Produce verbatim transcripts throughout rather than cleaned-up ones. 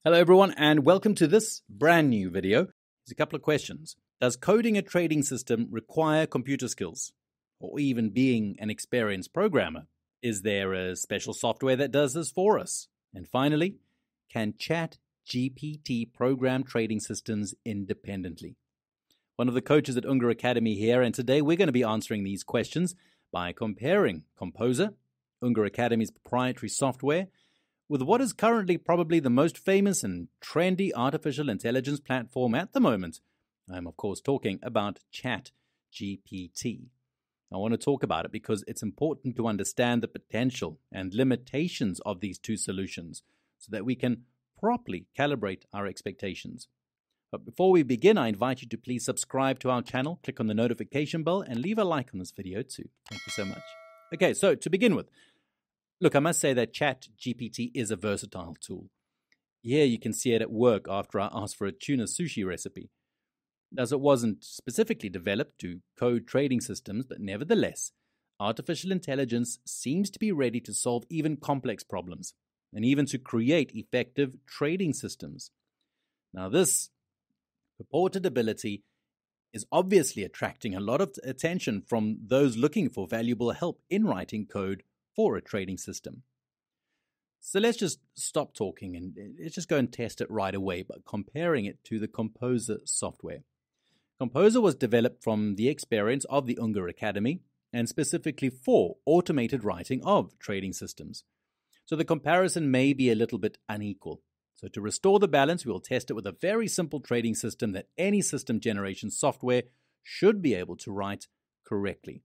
Hello everyone and welcome to this brand new video. There's a couple of questions. Does coding a trading system require computer skills or even being an experienced programmer? Is there a special software that does this for us? And finally, can ChatGPT program trading systems independently? One of the coaches at Unger Academy here, and today we're going to be answering these questions by comparing Composer, Unger Academy's proprietary software, with what is currently probably the most famous and trendy artificial intelligence platform at the moment. I'm of course talking about ChatGPT. I want to talk about it because it's important to understand the potential and limitations of these two solutions so that we can properly calibrate our expectations. But before we begin, I invite you to please subscribe to our channel, click on the notification bell, and leave a like on this video too. Thank you so much. Okay, so to begin with, look, I must say that ChatGPT is a versatile tool. Here you can see it at work after I asked for a tuna sushi recipe. As it wasn't specifically developed to code trading systems, but nevertheless, artificial intelligence seems to be ready to solve even complex problems, and even to create effective trading systems. Now this purported ability is obviously attracting a lot of attention from those looking for valuable help in writing code for a trading system. So let's just stop talking and let's just go and test it right away by comparing it to the Composer software. Composer was developed from the experience of the Unger Academy and specifically for automated writing of trading systems. So the comparison may be a little bit unequal. So to restore the balance, we will test it with a very simple trading system that any system generation software should be able to write correctly.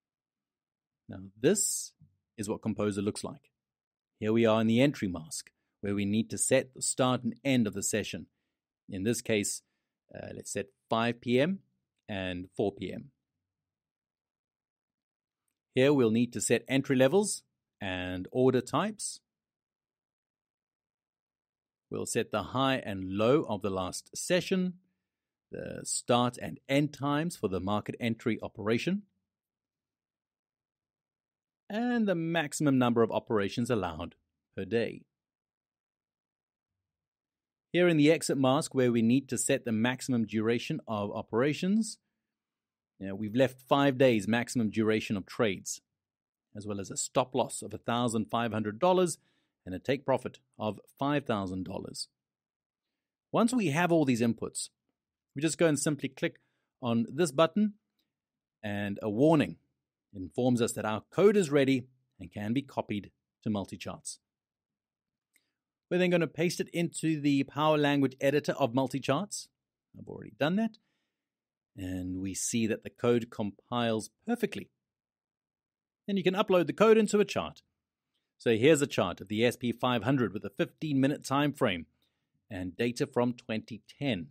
Now this is what Composer looks like. Here we are in the entry mask, where we need to set the start and end of the session. In this case, uh, let's set five p m and four p m Here we'll need to set entry levels and order types. We'll set the high and low of the last session, the start and end times for the market entry operation, and the maximum number of operations allowed per day. Here in the exit mask, where we need to set the maximum duration of operations, you know, we've left five days maximum duration of trades, as well as a stop loss of one thousand five hundred dollars and a take profit of five thousand dollars. Once we have all these inputs, we just go and simply click on this button and a warning informs us that our code is ready and can be copied to multicharts. We're then going to paste it into the Power Language editor of multicharts. I've already done that. And we see that the code compiles perfectly. Then you can upload the code into a chart. So here's a chart of the S P five hundred with a fifteen minute time frame and data from twenty ten.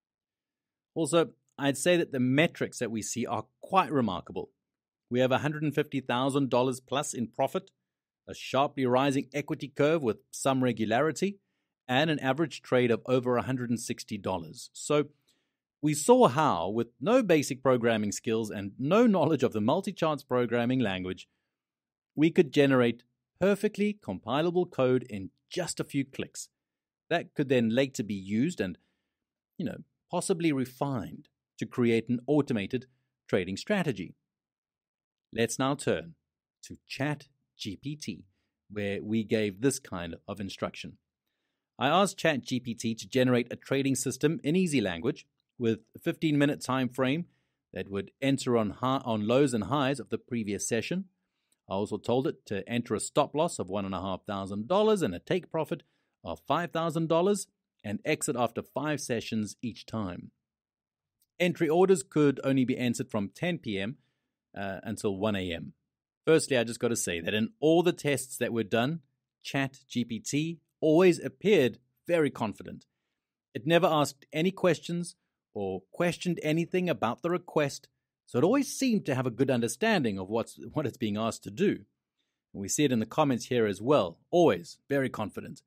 Also, I'd say that the metrics that we see are quite remarkable. We have one hundred fifty thousand dollars plus in profit, a sharply rising equity curve with some regularity, and an average trade of over one hundred sixty dollars. So we saw how, with no basic programming skills and no knowledge of the multicharts programming language, we could generate perfectly compilable code in just a few clicks. That could then later be used and, you know, possibly refined to create an automated trading strategy. Let's now turn to ChatGPT, where we gave this kind of instruction. I asked ChatGPT to generate a trading system in easy language with a fifteen minute time frame that would enter on, high, on lows and highs of the previous session. I also told it to enter a stop loss of one thousand five hundred dollars and a take profit of five thousand dollars and exit after five sessions each time. Entry orders could only be entered from ten p m Uh, until one a m Firstly, I just got to say that in all the tests that were done, ChatGPT always appeared very confident. It never asked any questions or questioned anything about the request, so it always seemed to have a good understanding of what's, what it's being asked to do. And we see it in the comments here as well, always very confident.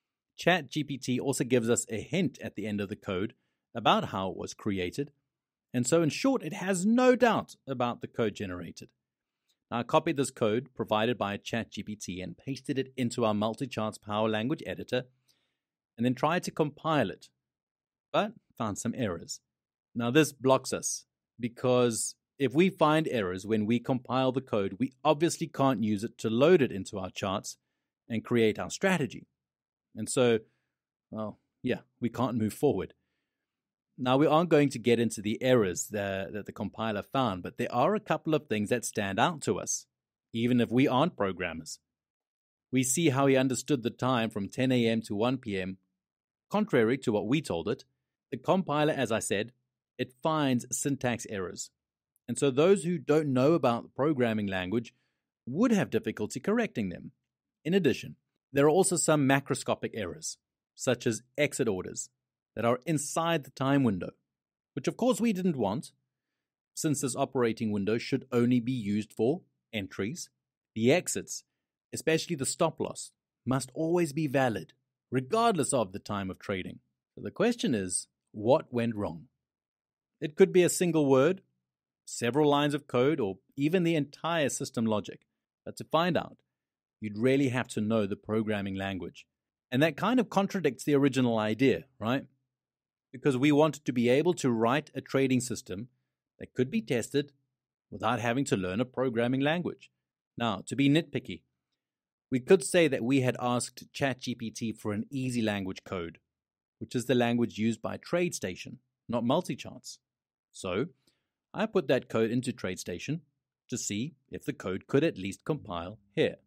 ChatGPT also gives us a hint at the end of the code about how it was created. And so in short, it has no doubt about the code generated. Now, I copied this code provided by ChatGPT and pasted it into our multicharts Power Language editor. and then tried to compile it, but found some errors. Now this blocks us because if we find errors when we compile the code, we obviously can't use it to load it into our charts and create our strategy. And so, well, yeah, we can't move forward. Now, we aren't going to get into the errors that, that the compiler found, but there are a couple of things that stand out to us, even if we aren't programmers. We see how he understood the time from ten a.m. to one p.m. Contrary to what we told it, the compiler, as I said, it finds syntax errors. And so those who don't know about the programming language would have difficulty correcting them. In addition, there are also some macroscopic errors, such as exit orders, that are inside the time window, which of course we didn't want, since this operating window should only be used for entries. The exits, especially the stop loss, must always be valid, regardless of the time of trading. So the question is, what went wrong? It could be a single word, several lines of code, or even the entire system logic. But to find out, you'd really have to know the programming language. And that kind of contradicts the original idea, right? Because we wanted to be able to write a trading system that could be tested without having to learn a programming language. Now, to be nitpicky, we could say that we had asked ChatGPT for an easy language code, which is the language used by TradeStation, not multicharts. So, I put that code into TradeStation to see if the code could at least compile here.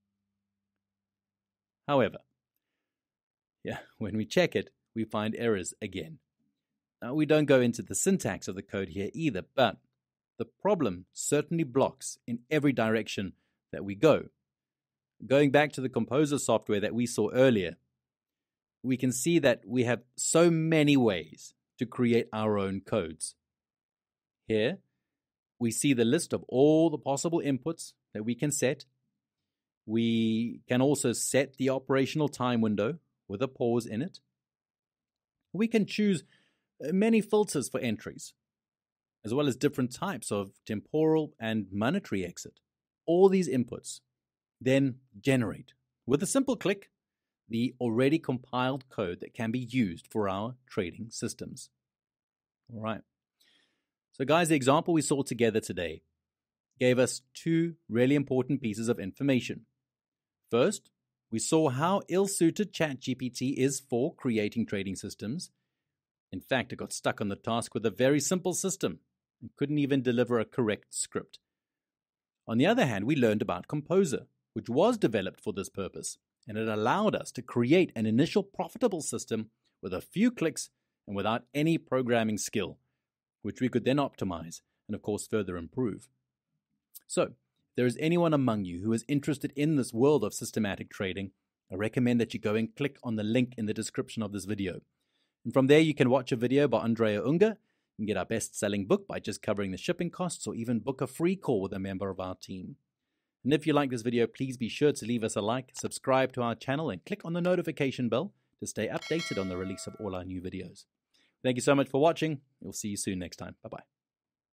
However, yeah, when we check it, we find errors again. Now, we don't go into the syntax of the code here either, but the problem certainly blocks in every direction that we go. Going back to the Composer software that we saw earlier, we can see that we have so many ways to create our own codes. Here, we see the list of all the possible inputs that we can set. We can also set the operational time window with a pause in it. We can choose many filters for entries, as well as different types of temporal and monetary exit. All these inputs then generate, with a simple click, the already compiled code that can be used for our trading systems. All right. So guys, the example we saw together today gave us two really important pieces of information. First, we saw how ill-suited ChatGPT is for creating trading systems. In fact, it got stuck on the task with a very simple system and couldn't even deliver a correct script. On the other hand, we learned about Composer, which was developed for this purpose, and it allowed us to create an initial profitable system with a few clicks and without any programming skill, which we could then optimize and, of course, further improve. So, if there is anyone among you who is interested in this world of systematic trading, I recommend that you go and click on the link in the description of this video. And from there, you can watch a video by Unger and get our best-selling book by just covering the shipping costs, or even book a free call with a member of our team. And if you like this video, please be sure to leave us a like, subscribe to our channel, and click on the notification bell to stay updated on the release of all our new videos. Thank you so much for watching. We'll see you soon next time. Bye-bye.